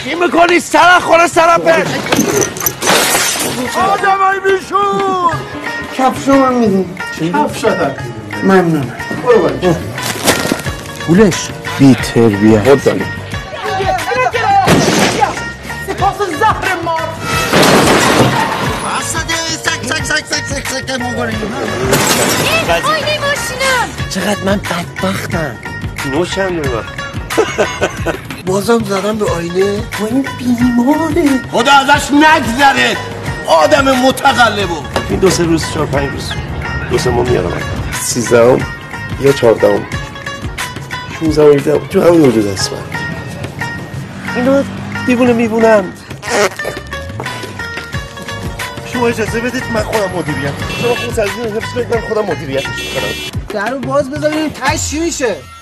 چی میکنی؟ سرم خوره سرم پر آدم های بیشون کفش رو من میدیم کفش شدن ممنونم برو باید پولش بی تربیه خود داریم سپاس زهر مار آینه ماشینم چقدر من بدبختم نوشم نمیم بازم زدم به آینه با این بیماره خدا ازش نگذره آدم متقلبو این 2-3 روز 4-5 روز 2-3 ماه میارم 13 یا 14 16 17 تو همین وجود هست من اینا دیوونه میبونم شما اجازه بدید من خودم مدیریت شما خود سرزین حفظ کنید من خودم مدیریتش کنم درو باز بذاریم تش چی میشه